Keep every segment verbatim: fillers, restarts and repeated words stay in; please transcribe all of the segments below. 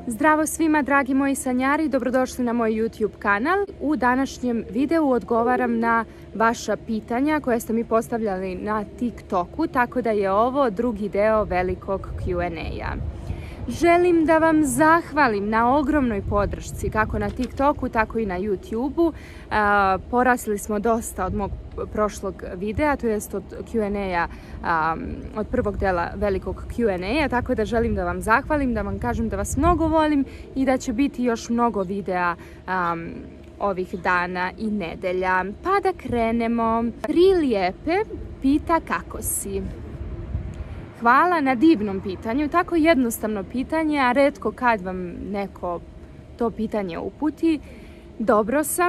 Zdravo svima dragi moji sanjari, dobrodošli na moj YouTube kanal. U današnjem videu odgovaram na vaša pitanja koje ste mi postavljali na TikToku, tako da je ovo drugi deo velikog Q and A-a. Želim da vam zahvalim na ogromnoj podršci, kako na TikToku, tako i na YouTubeu. Porasli smo dosta od mog prošlog videa, to jest od Q and A-a, od prvog dela velikog Q and A-a, tako da želim da vam zahvalim, da vam kažem da vas mnogo volim i da će biti još mnogo videa um, ovih dana i nedelja. Pa da krenemo. Tri lijepe pita kako si. Hvala na divnom pitanju, tako jednostavno pitanje, a retko kad vam neko to pitanje uputi. Dobro sam,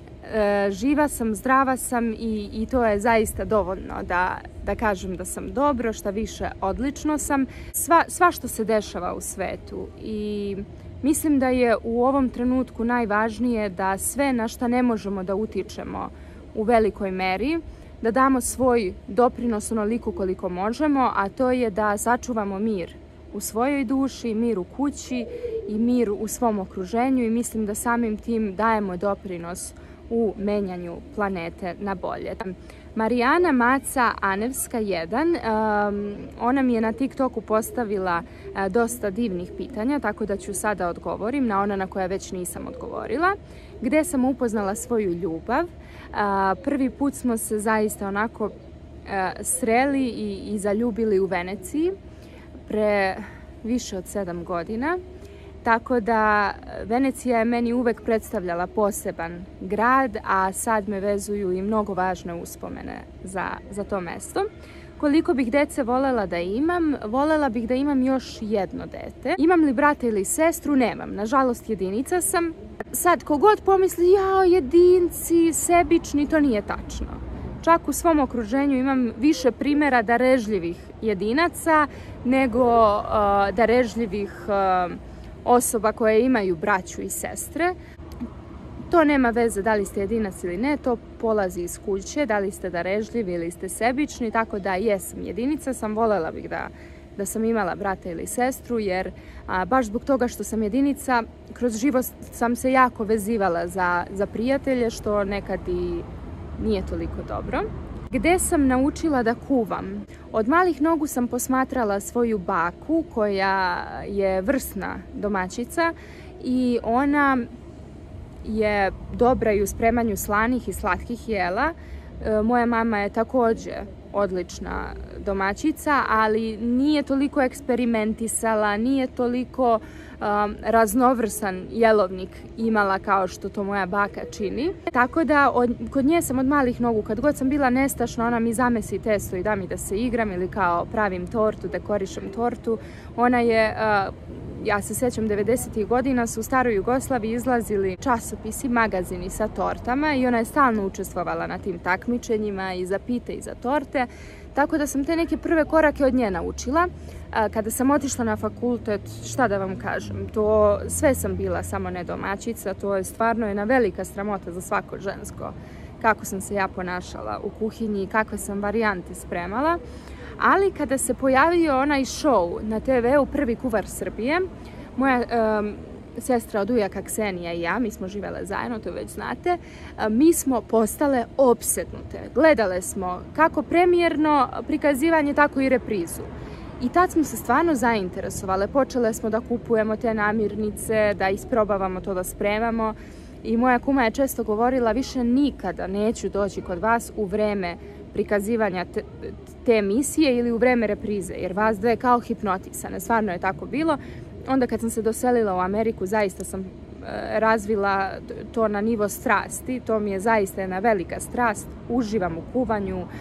e, živa sam, zdrava sam i, i to je zaista dovoljno da, da kažem da sam dobro, šta više odlično sam. Sva, sva što se dešava u svetu i mislim da je u ovom trenutku najvažnije da sve na šta ne možemo da utičemo u velikoj meri, da damo svoj doprinos onoliko koliko možemo, a to je da sačuvamo mir u svojoj duši, mir u kući i mir u svom okruženju i mislim da samim tim dajemo doprinos u menjanju planete na bolje. Marijana Maca Anevska jedan, um, ona mi je na TikToku postavila uh, dosta divnih pitanja, tako da ću sada odgovorim na ona na koja već nisam odgovorila. Gde sam upoznala svoju ljubav? Uh, prvi put smo se zaista onako uh, sreli i, i zaljubili u Veneciji pre više od sedam godina. Tako da Venecija je meni uvek predstavljala poseban grad, a sad me vezuju i mnogo važne uspomene za, za to mesto. Koliko bih dece volela da imam? Volela bih da imam još jedno dete. Imam li brata ili sestru? Nemam. Nažalost, jedinica sam. Sad, kogod pomisli, jao, jedinci, sebični, to nije tačno. Čak u svom okruženju imam više primjera darežljivih jedinaca nego uh, darežljivih uh, osoba koje imaju braću i sestre. To nema veze da li ste jedinac ili ne, to polazi iz kuće, da li ste darežljivi ili ste sebični, tako da jesam jedinica, sam voljela bih da, da sam imala brata ili sestru, jer a, baš zbog toga što sam jedinica, kroz život sam se jako vezivala za, za prijatelje, što nekad i nije toliko dobro. Gde sam naučila da kuvam? Od malih nogu sam posmatrala svoju baku koja je vrsna domaćica i ona je dobra i u spremanju slanih i slatkih jela. E, moja mama je također odlična domaćica, ali nije toliko eksperimentisala, nije toliko um, raznovrsan jelovnik imala kao što to moja baka čini. Tako da od, kod nje sam od malih nogu, kad god sam bila nestašna, ona mi zamesi testo i da mi da se igram ili kao pravim tortu, dekorišem tortu. Ona je, uh, ja se sjećam, devedesetih godina su u staroj Jugoslaviji izlazili časopisi, magazini sa tortama i ona je stalno učestvovala na tim takmičenjima i za pite i za torte. Tako da sam te neke prve korake od nje naučila. Kada sam otišla na fakultet, šta da vam kažem, to sve sam bila samo ne domaćica, to je stvarno jedna velika sramota za svako žensko, kako sam se ja ponašala u kuhinji i kakve sam varijante spremala. Ali kada se pojavio onaj show na te ve u Prvi kuvar Srbije, moja um, sestra od ujaka Ksenija i ja, mi smo živele zajedno, to već znate, mi smo postale opsednute. Gledale smo kako premijerno prikazivanje, tako i reprizu. I tad smo se stvarno zainteresovale, počele smo da kupujemo te namirnice, da isprobavamo to da spremamo. I moja kuma je često govorila, više nikada neću doći kod vas u vreme prikazivanja te, te emisije ili u vreme reprize, jer vas dve kao hipnotisane, stvarno je tako bilo. Onda kad sam se doselila u Ameriku, zaista sam e, razvila to na nivo strasti, to mi je zaista jedna velika strast, uživam u kuvanju, e,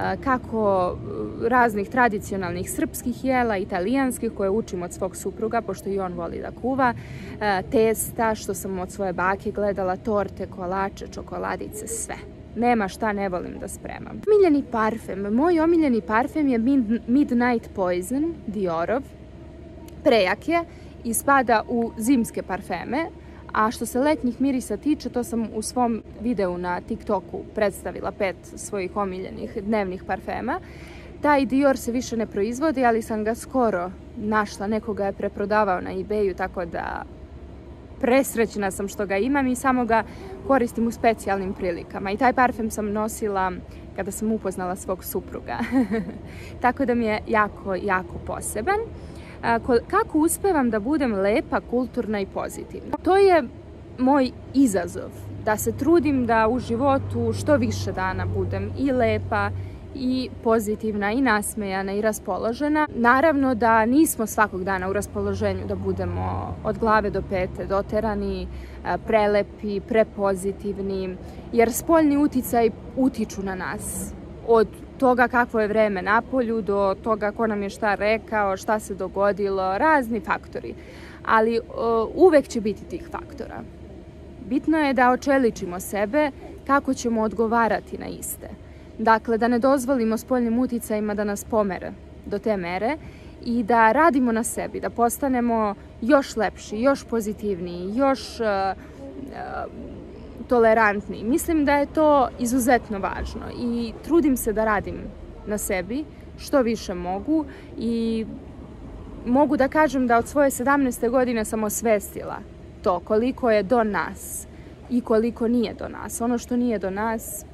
kako raznih tradicionalnih srpskih jela, italijanskih koje učim od svog supruga, pošto i on voli da kuva, e, testa, što sam od svoje bake gledala, torte, kolače, čokoladice, sve. Nema šta ne volim da spremam. Omiljeni parfem. Moj omiljeni parfem je Midnight Poison, Diorov. Prejak je i spada u zimske parfeme, a što se letnjih mirisa tiče, to sam u svom videu na TikToku predstavila pet svojih omiljenih dnevnih parfema. Taj Dior se više ne proizvodi, ali sam ga skoro našla, nekoga je preprodavao na eBayu, tako da presrećna sam što ga imam i samo ga koristim u specijalnim prilikama. I taj parfem sam nosila kada sam upoznala svog supruga. Tako da mi je jako, jako poseban. Kako uspevam da budem lepa, kulturna i pozitivna? To je moj izazov, da se trudim da u životu što više dana budem i lepa, i pozitivna, i nasmejana, i raspoložena. Naravno da nismo svakog dana u raspoloženju da budemo od glave do pete doterani, prelepi, prepozitivni, jer spoljni uticaj utiču na nas. Od toga kakvo je vreme napolju, do toga ko nam je šta rekao, šta se dogodilo, razni faktori. Ali uvek će biti tih faktora. Bitno je da očeličimo sebe kako ćemo odgovarati na iste. Dakle, da ne dozvolimo spoljnim uticajima da nas pomere do te mere i da radimo na sebi, da postanemo još lepši, još pozitivniji, još uh, uh, tolerantniji. Mislim da je to izuzetno važno i trudim se da radim na sebi što više mogu i mogu da kažem da od svoje sedamnaeste godine sam osvestila to koliko je do nas i koliko nije do nas. Ono što nije do nas,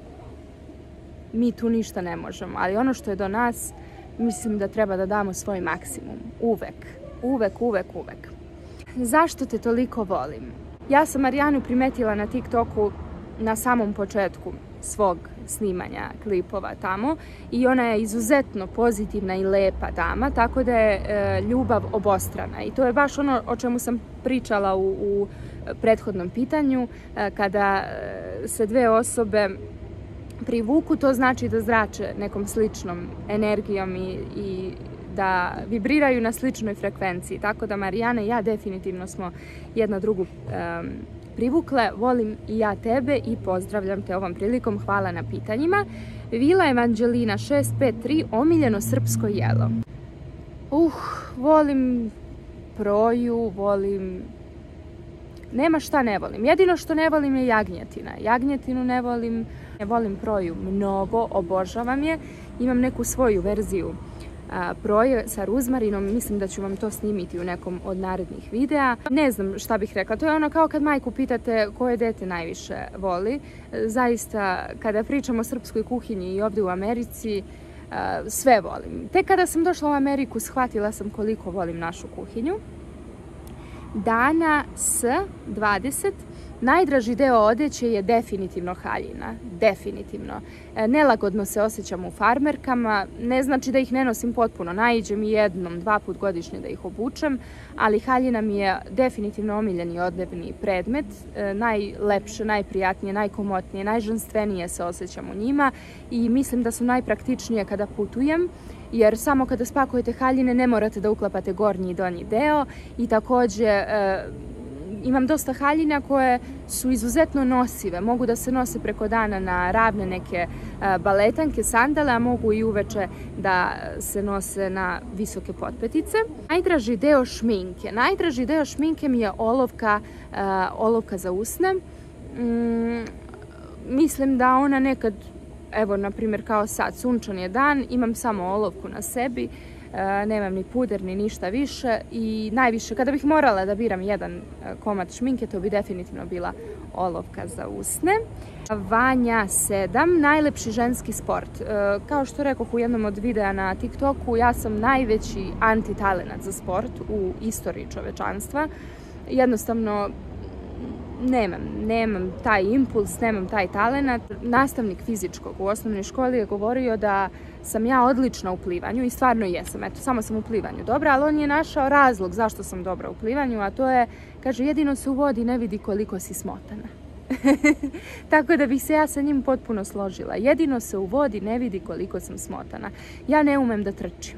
mi tu ništa ne možemo, ali ono što je do nas, mislim da treba da damo svoj maksimum. Uvek, uvek, uvek, uvek. Zašto te toliko volim? Ja sam Marijanu primetila na TikToku na samom početku svog snimanja klipova tamo i ona je izuzetno pozitivna i lepa dama, tako da je e, ljubav obostrana. I to je baš ono o čemu sam pričala u, u prethodnom pitanju, e, kada se dve osobe privuku, to znači da zrače nekom sličnom energijom i, i da vibriraju na sličnoj frekvenciji. Tako da Marijana i ja definitivno smo jedna drugu um, privukle. Volim i ja tebe i pozdravljam te ovom prilikom. Hvala na pitanjima. Vila Evanđelina šest pet tri, omiljeno srpsko jelo. Uh, volim proju, volim... Nema šta ne volim. Jedino što ne volim je jagnjetina. Jagnjetinu ne volim. Ne volim proju mnogo, obožavam je. Imam neku svoju verziju a, proje sa ruzmarinom. Mislim da ću vam to snimiti u nekom od narednih videa. Ne znam šta bih rekla. To je ono kao kad majku pitate koje dete najviše voli. Zaista, kada pričamo o srpskoj kuhinji i ovdje u Americi, a, sve volim. Tek kada sam došla u Ameriku, shvatila sam koliko volim našu kuhinju. Dana S dvadeset. Najdraži deo odeće je definitivno haljina, definitivno. Nelagodno se osjećam u farmerkama, ne znači da ih ne nosim potpuno, naiđem i jednom, dva put godišnje da ih obučem, ali haljina mi je definitivno omiljeni odnevni predmet, najlepše, najprijatnije, najkomotnije, najženstvenije se osjećam u njima i mislim da su najpraktičnije kada putujem, jer samo kada spakujete haljine ne morate da uklapate gornji i donji deo i također imam dosta haljina koje su izuzetno nosive. Mogu da se nose preko dana na ravne neke baletanke, sandale, a mogu i uveče da se nose na visoke potpetice. Najdraži deo šminke. Najdraži deo šminke mi je olovka, olovka za usne. Mm, mislim da ona nekad, evo na primjer kao sad, sunčan je dan, imam samo olovku na sebi. Nemam ni puder, ni ništa više i najviše, kada bih morala da biram jedan komad šminke, to bi definitivno bila olovka za usne. Vanja sedam, najlepši ženski sport. Kao što rekoh u jednom od videa na TikToku, ja sam najveći antitalenat za sport u istoriji čovečanstva. Jednostavno, nemam, nemam taj impuls, nemam taj talenat. Nastavnik fizičkog u osnovnoj školi je govorio da sam ja odlična u plivanju i stvarno jesam, eto, samo sam u plivanju dobra, ali on je našao razlog zašto sam dobra u plivanju, a to je, kaže, jedino se u vodi ne vidi koliko si smotana. Tako da bih se ja sa njim potpuno složila. Jedino se u vodi ne vidi koliko sam smotana. Ja ne umem da trčim.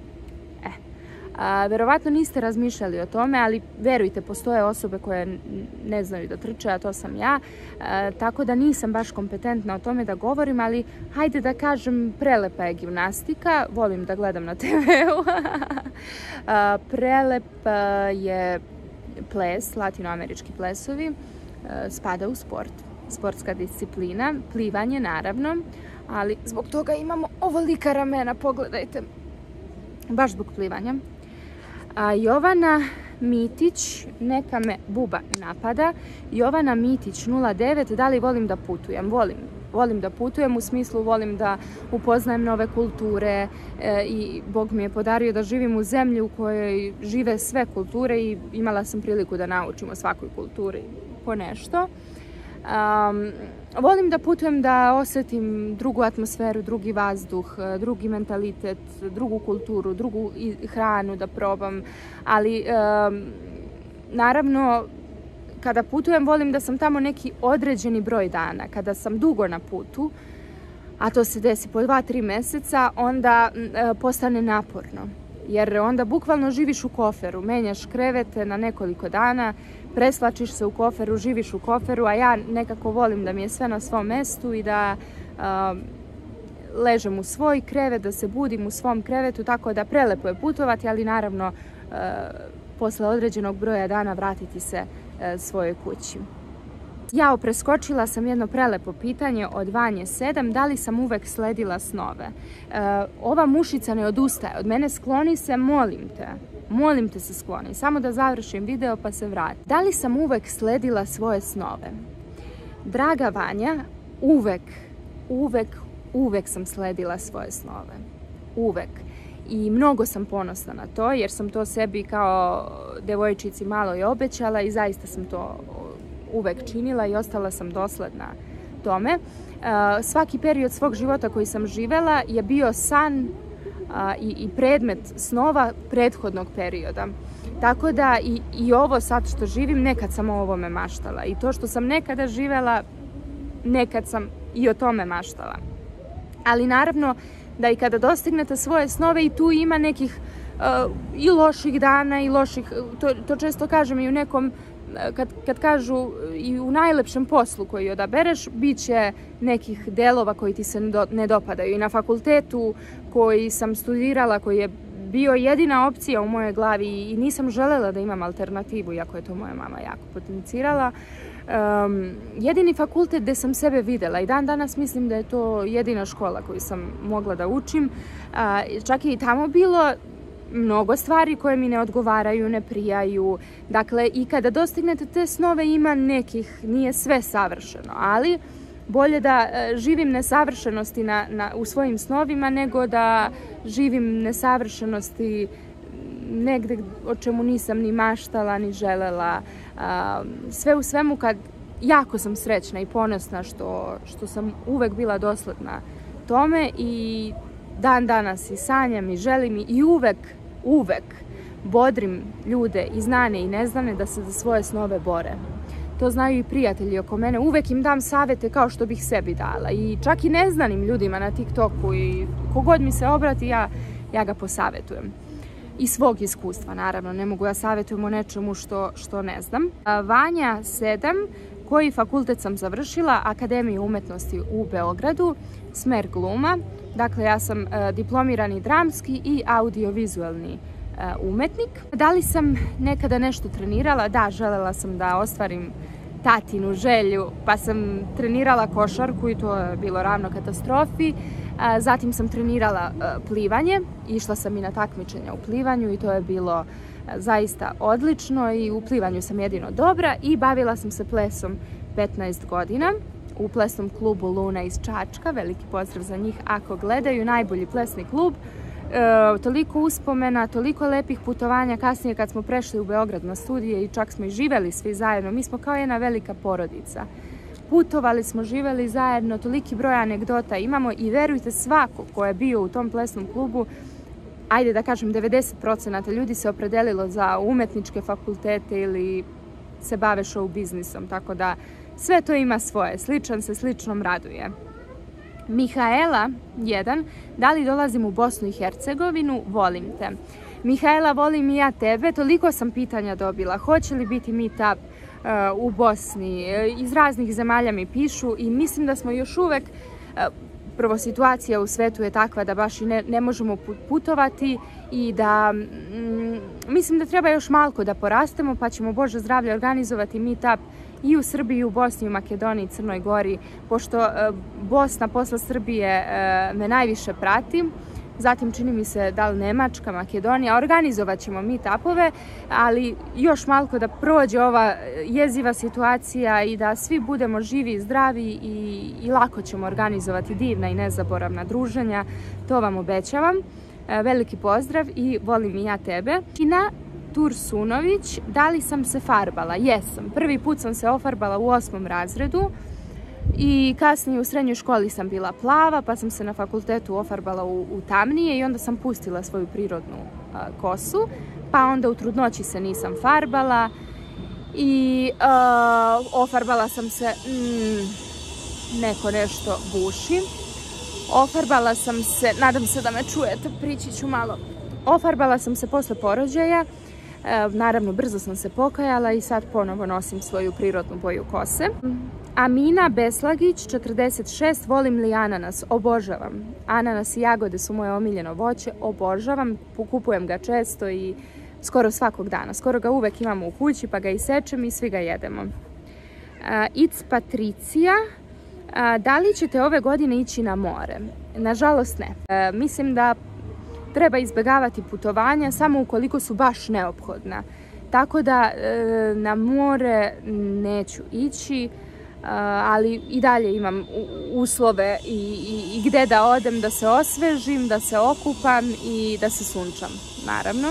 A, verovatno niste razmišljali o tome, ali verujte, postoje osobe koje ne znaju da trče, a to sam ja, a, tako da nisam baš kompetentna o tome da govorim, ali hajde da kažem, prelepa je gimnastika, volim da gledam na te veu. Prelep je ples, latinoamerički plesovi, a, spada u sport, sportska disciplina, plivanje naravno, ali zbog toga imamo ovolika ramena, pogledajte, baš zbog plivanja. A Jovana Mitić, neka me buba napada. Jovana Mitić nula devet, da li volim da putujem? Volim. Volim da putujem, u smislu volim da upoznajem nove kulture e, i Bog mi je podario da živim u zemlji u kojoj žive sve kulture i imala sam priliku da naučim o svakoj kulturi po nešto. Um, volim da putujem, da osjetim drugu atmosferu, drugi vazduh, drugi mentalitet, drugu kulturu, drugu hranu da probam, ali um, naravno kada putujem volim da sam tamo neki određeni broj dana. Kada sam dugo na putu, a to se desi po dva, tri mjeseca, onda e, postane naporno. Jer onda bukvalno živiš u koferu, menjaš krevete na nekoliko dana, preslačiš se u koferu, živiš u koferu, a ja nekako volim da mi je sve na svom mjestu i da e, ležem u svoj krevet, da se budim u svom krevetu, tako da prelepo je putovati, ali naravno e, posle određenog broja dana vratiti se svojoj kući. Jao, preskočila sam jedno prelepo pitanje od Vanje sedam, da li sam uvek sledila snove? E, ova mušica ne odustaje od mene, skloni se, molim te. Molim te se skloni, samo da završim video pa se vratim. Da li sam uvek sledila svoje snove? Draga Vanja, uvek, uvek, uvek sam sledila svoje snove. Uvek. I mnogo sam ponosna na to, jer sam to sebi kao devojčici malo i obećala i zaista sam to uvek činila i ostala sam dosledna tome. Svaki period svog života koji sam živela je bio san i predmet snova prethodnog perioda. Tako da i, i ovo sad što živim, nekad sam o ovome maštala. I to što sam nekada živela, nekad sam i o tome maštala. Ali naravno, da i kada dostignete svoje snove i tu ima nekih uh, i loših dana i loših, to, to često kažem i u nekom, kad, kad kažu i u najlepšem poslu koji odabereš, bit će nekih delova koji ti se ne, do, ne dopadaju. I na fakultetu koji sam studirala, koji je bio jedina opcija u mojoj glavi i nisam želela da imam alternativu, iako je to moja mama jako potencirala, Um, jedini fakultet gdje sam sebe videla i dan danas mislim da je to jedina škola koju sam mogla da učim. Uh, čak i tamo bilo mnogo stvari koje mi ne odgovaraju, ne prijaju. Dakle, i kada dostignete te snove ima nekih, nije sve savršeno, ali bolje da uh, živim nesavršenosti na, na, u svojim snovima nego da živim nesavršenosti negde o čemu nisam ni maštala, ni želela. Sve u svemu, kad jako sam srećna i ponosna što, što sam uvek bila dosledna tome i dan danas i sanjam i želim i uvek, uvek bodrim ljude i znane i neznane da se za svoje snove bore. To znaju i prijatelji oko mene. Uvek im dam savete kao što bih sebi dala. I čak i neznanim ljudima na TikToku i kogod mi se obrati, ja, ja ga posavetujem. I svog iskustva, naravno, ne mogu ja savjetujem o nečemu što, što ne znam. Vanja sedam, koji fakultet sam završila? Akademiju umetnosti u Beogradu, smer gluma. Dakle, ja sam uh, diplomirani dramski i audiovizualni uh, umetnik. Da li sam nekada nešto trenirala? Da, želela sam da ostvarim tatinu želju, pa sam trenirala košarku i to je bilo ravno katastrofi. Zatim sam trenirala plivanje, išla sam i na takmičenja u plivanju i to je bilo zaista odlično i u plivanju sam jedino dobra i bavila sam se plesom petnaest godina u plesnom klubu Luna iz Čačka. Veliki pozdrav za njih ako gledaju, najbolji plesni klub. E, toliko uspomena, toliko lepih putovanja kasnije kad smo prešli u Beograd na studije i čak smo i živeli svi zajedno. Mi smo kao jedna velika porodica. Putovali smo, živeli zajedno, toliki broj anegdota imamo i verujte, svako ko je bio u tom plesnom klubu, ajde da kažem devedeset procenata ljudi se opredelilo za umetničke fakultete ili se bave show biznisom, tako da sve to ima svoje, sličan se sličnom raduje. Mihaela jedan, da li dolazim u Bosnu i Hercegovinu? Volim te. Mihaela, volim i ja tebe, toliko sam pitanja dobila, hoće li biti meetup u Bosni, iz raznih zemalja mi pišu i mislim da smo još uvek, prvo situacija u svetu je takva da baš i ne, ne možemo putovati i da mm, mislim da treba još malko da porastemo pa ćemo Bože zdravlje organizovati meetup i u Srbiji, i u Bosni, i u Makedoniji, i Crnoj Gori, pošto Bosna posle Srbije me najviše prati. Zatim čini mi se da li Nemačka, Makedonija, organizovat ćemo meetupove, ali još malko da prođe ova jeziva situacija i da svi budemo živi, zdravi i, i lako ćemo organizovati divna i nezaboravna druženja, to vam obećavam. Veliki pozdrav i volim i ja tebe. Ina Tursunović, da li sam se farbala? Jesam. Prvi put sam se ofarbala u osmom razredu. I kasnije u srednjoj školi sam bila plava, pa sam se na fakultetu ofarbala u, u tamnije i onda sam pustila svoju prirodnu a, kosu. Pa onda u trudnoći se nisam farbala i a, ofarbala sam se, mm, neko nešto buši. Ofarbala sam se, nadam se da me čujete, prići ću malo. Ofarbala sam se posle porođaja, e, naravno brzo sam se pokajala i sad ponovo nosim svoju prirodnu boju kose. Amina Beslagić, četrdeset šest, volim li ananas? Obožavam. Ananas i jagode su moje omiljeno voće, obožavam, kupujem ga često i skoro svakog dana. Skoro ga uvek imamo u kući pa ga isečem i svi ga jedemo. It's Patricija, da li ćete ove godine ići na more? Nažalost ne. Mislim da treba izbjegavati putovanja samo ukoliko su baš neophodna. Tako da na more neću ići. Uh, ali i dalje imam uslove i, i, i gde da odem, da se osvežim, da se okupam i da se sunčam, naravno.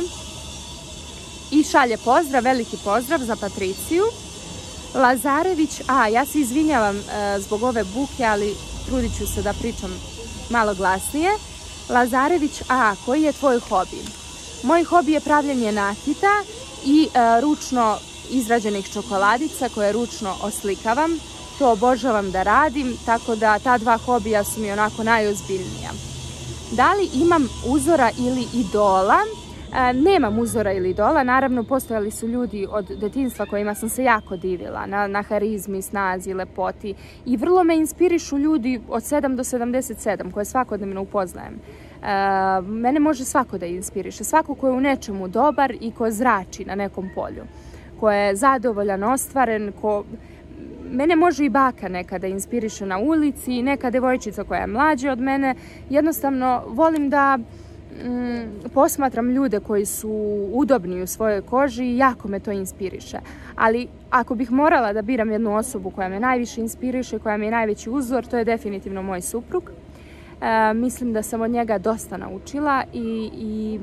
I šalje pozdrav, veliki pozdrav za Patriciju. Lazarević, a ja se izvinjavam uh, zbog ove buke, ali trudit ću se da pričam malo glasnije. Lazarević, a koji je tvoj hobi? Moj hobi je pravljenje nakita i uh, ručno izrađenih čokoladica koje ručno oslikavam. To obožavam da radim, tako da ta dva hobija su mi onako najozbiljnija. Da li imam uzora ili idola? E, nemam uzora ili idola, naravno postojali su ljudi od detinjstva kojima sam se jako divila, na, na harizmi, snazi, lepoti i vrlo me inspirišu ljudi od sedam do sedamdeset sedam koje svakodnevno upoznajem. E, mene može svako da inspiriše, svako ko je u nečemu dobar i ko zrači na nekom polju, ko je zadovoljan, ostvaren, ko... Mene može i baka nekada inspiriše na ulici, neka devojčica koja je mlađa od mene. Jednostavno volim da mm, posmatram ljude koji su udobni u svojoj koži i jako me to inspiriše. Ali ako bih morala da biram jednu osobu koja me najviše inspiriše, koja mi je najveći uzor, to je definitivno moj suprug. E, mislim da sam od njega dosta naučila i, i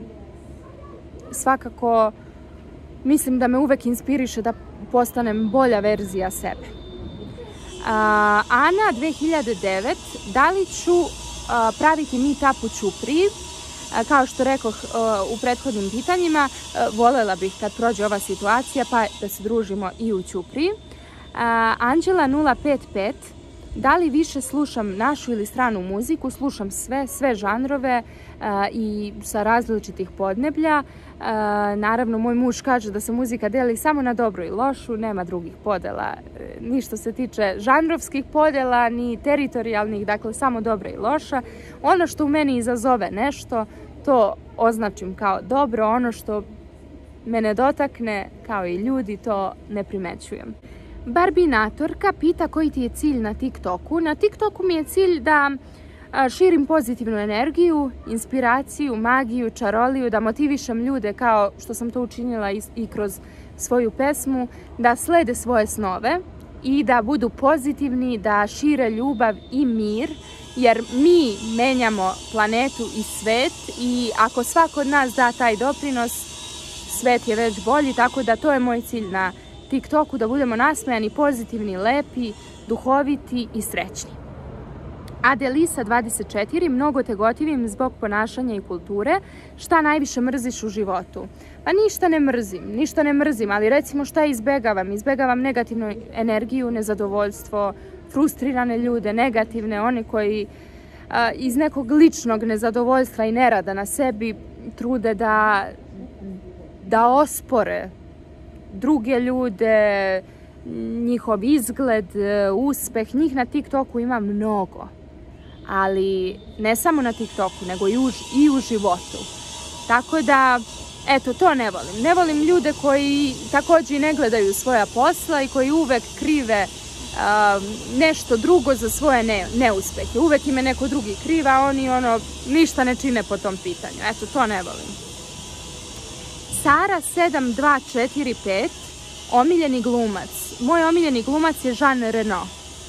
svakako mislim da me uvek inspiriše da postanem bolja verzija sebe. Uh, Ana dve hiljade devet, da li ću uh, praviti meetup u Ćupriji? Uh, kao što rekoh uh, u prethodnim pitanjima, uh, volela bih kad prođe ova situacija pa da se družimo i u Ćupriji. Uh, Anđela nula pet pet, da li više slušam našu ili stranu muziku? Slušam sve, sve žanrove uh, i sa različitih podneblja. Uh, naravno, moj muž kaže da se muzika deli samo na dobru i lošu, nema drugih podela, ni što se tiče žanrovskih podela, ni teritorijalnih, dakle samo dobra i loša. Ono što u meni izazove nešto, to označim kao dobro, ono što me ne dotakne, kao i ljudi, to ne primećujem. Barbinatorka pita koji ti je cilj na TikToku. Na TikToku mi je cilj da širim pozitivnu energiju, inspiraciju, magiju, čaroliju, da motivišem ljude kao što sam to učinila i kroz svoju pesmu, da slede svoje snove i da budu pozitivni, da šire ljubav i mir, jer mi menjamo planetu i svet i ako svako od nas da taj doprinos, svet je već bolji, tako da to je moj cilj na TikToku, da budemo nasmejani, pozitivni, lepi, duhoviti i srećni. Adelisa dvadeset četiri, mnogo te gotivim zbog ponašanja i kulture. Šta najviše mrziš u životu? Pa ništa ne mrzim, ništa ne mrzim, ali recimo šta izbegavam? Izbegavam negativnu energiju, nezadovoljstvo, frustrirane ljude, negativne, oni koji a, iz nekog ličnog nezadovoljstva i nerada na sebi trude da, da ospore druge ljude, njihov izgled, uspeh. Njih na TikToku ima mnogo. Ali ne samo na TikToku, nego i u, i u životu. Tako da Eto, to ne volim. Ne volim ljude koji također ne gledaju svoja posla i koji uvek krive a, nešto drugo za svoje ne, neuspehe. Uvek im je neko drugi kriv, a oni ono, ništa ne čine po tom pitanju. Eto, to ne volim. Sara sedam dva četiri pet, omiljeni glumac. Moj omiljeni glumac je Jean Reno.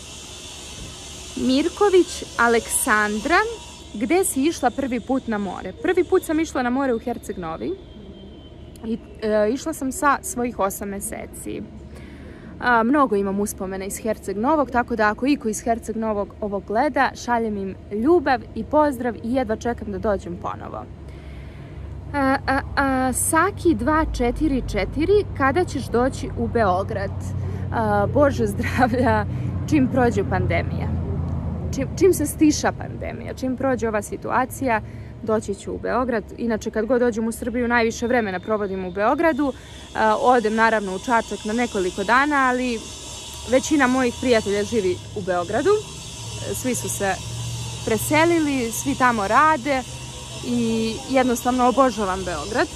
Mirković Aleksandra, gde si išla prvi put na more? Prvi put sam išla na more u Herceg Novi. I, e, išla sam sa svojih osam meseci. A, mnogo imam uspomena iz Herceg Novog, tako da ako iko iz Herceg Novog ovo gleda, šaljem im ljubav i pozdrav i jedva čekam da dođem ponovo. A, a, a, Saki dva četiri četiri, kada ćeš doći u Beograd? A, Bože zdravlja, čim prođe pandemija. Čim, čim se stiša pandemija, čim prođe ova situacija, doći ću u Beograd. Inače, kad god dođem u Srbiju, najviše vremena provodim u Beogradu. A, odem naravno u Čačak na nekoliko dana, ali većina mojih prijatelja živi u Beogradu. Svi su se preselili, svi tamo rade i jednostavno obožavam Beograd.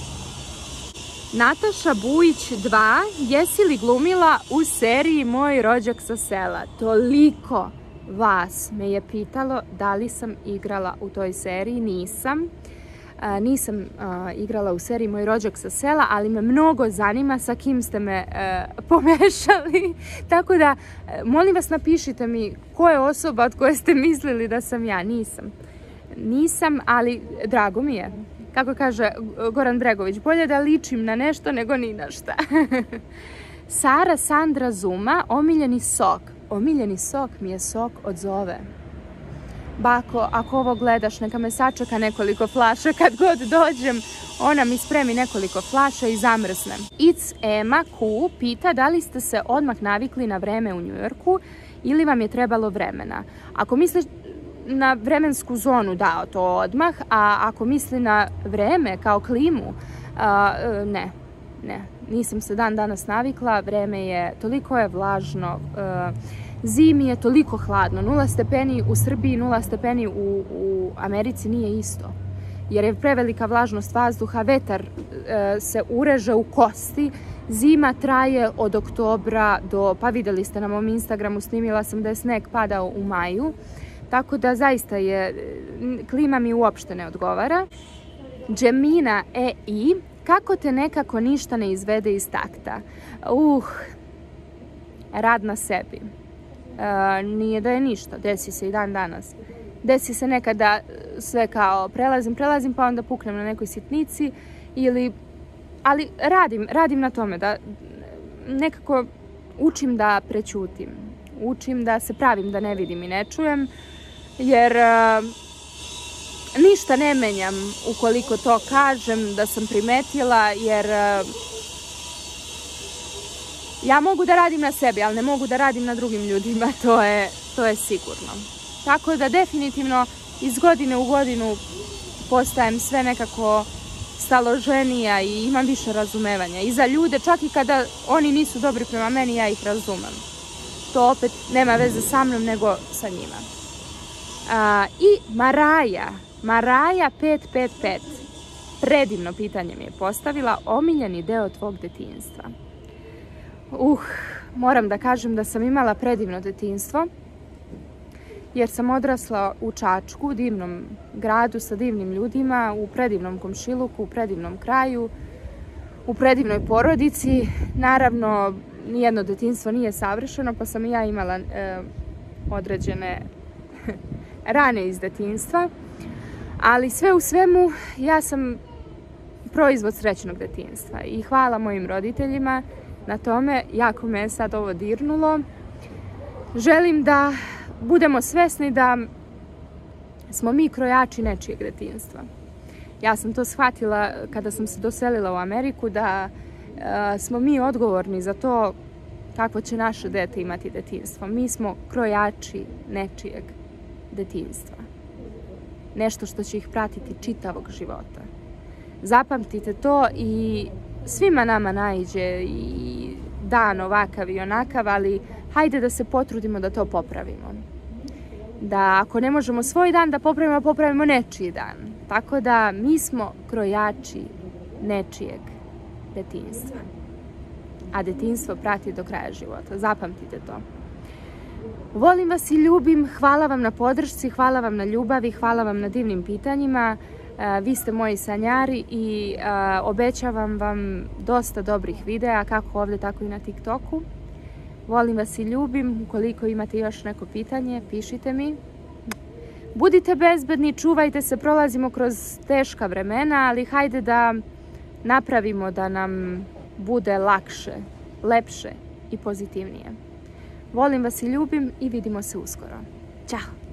Nataša Bujić dva, jesi li glumila u seriji Moj rođak sa sela? Toliko vas me je pitalo da li sam igrala u toj seriji. Nisam. A, nisam a, igrala u seriji Moj rođak sa sela, ali me mnogo zanima sa kim ste me a, pomešali. Tako da, molim vas, napišite mi ko je osoba od koje ste mislili da sam ja. Nisam. Nisam, ali drago mi je. Kako kaže Goran Bregović, bolje da ličim na nešto nego ni na šta. Sara Sandra Zuma, omiljeni sok. Omiljeni sok mi je sok od Zove. Bako, ako ovo gledaš, neka me sačeka nekoliko flaša. Kad god dođem, ona mi spremi nekoliko flaša i zamrznem. It's Ema Q pita da li ste se odmah navikli na vreme u Njujorku ili vam je trebalo vremena. Ako misliš na vremensku zonu, da, to odmah, a ako misli na vreme kao klimu, a, ne, ne, nisam se dan danas navikla, vreme je, toliko je vlažno, a, zimi je toliko hladno, nula stepeni u Srbiji, nula stepeni u, u Americi nije isto, jer je prevelika vlažnost vazduha, vetar a, se ureže u kosti, zima traje od oktobra do, pa vidjeli ste na mom Instagramu, snimila sam da je sneg padao u maju. Tako da zaista je, klima mi uopšte ne odgovara. Džemina E I, kako te nekako ništa ne izvede iz takta? Uh, rad na sebi. Uh, nije da je ništa, desi se i dan danas. Desi se nekada sve kao prelazim, prelazim pa onda puknem na nekoj sitnici ili, ali radim, radim na tome da nekako učim da prećutim. Učim da se pravim da ne vidim i ne čujem. Jer uh, ništa ne menjam ukoliko to kažem da sam primetila, jer uh, ja mogu da radim na sebi, ali ne mogu da radim na drugim ljudima, to je, to je sigurno. Tako da definitivno iz godine u godinu postajem sve nekako staloženija i imam više razumevanja. I za ljude, čak i kada oni nisu dobri prema meni, ja ih razumem. To opet nema veze sa mnom, nego sa njima. A, I Maraja, Maraja pet pet pet, predivno pitanje mi je postavila, omiljeni deo tvog detinjstva. Uh, moram da kažem da sam imala predivno detinjstvo, jer sam odrasla u Čačku, u divnom gradu sa divnim ljudima, u predivnom komšiluku, u predivnom kraju, u predivnoj porodici. Naravno, nijedno detinjstvo nije savršeno, pa sam i ja imala e, određene rane iz detinjstva, ali sve u svemu ja sam proizvod srećnog detinjstva i hvala mojim roditeljima na tome, jako me je sad ovo dirnulo. Želim da budemo svesni da smo mi krojači nečijeg detinjstva. Ja sam to shvatila kada sam se doselila u Ameriku, da e, smo mi odgovorni za to kako će naše dete imati detinjstvo. Mi smo krojači nečijeg detinjstva. Nešto što će ih pratiti čitavog života. Zapamtite to i svima nama naiđe i dan ovakav i onakav, ali hajde da se potrudimo da to popravimo. Da ako ne možemo svoj dan da popravimo, popravimo nečiji dan. Tako da mi smo krojači nečijeg detinjstva. A detinjstvo prati do kraja života. Zapamtite to. Volim vas i ljubim. Hvala vam na podršci, hvala vam na ljubavi, hvala vam na divnim pitanjima. Vi ste moji sanjari i obećavam vam dosta dobrih videa, kako ovdje, tako i na TikToku. Volim vas i ljubim. Ukoliko imate još neko pitanje, pišite mi. Budite bezbedni, čuvajte se, prolazimo kroz teška vremena, ali hajde da napravimo da nam bude lakše, lepše i pozitivnije. Volim vas i ljubim i vidimo se uskoro. Ćao!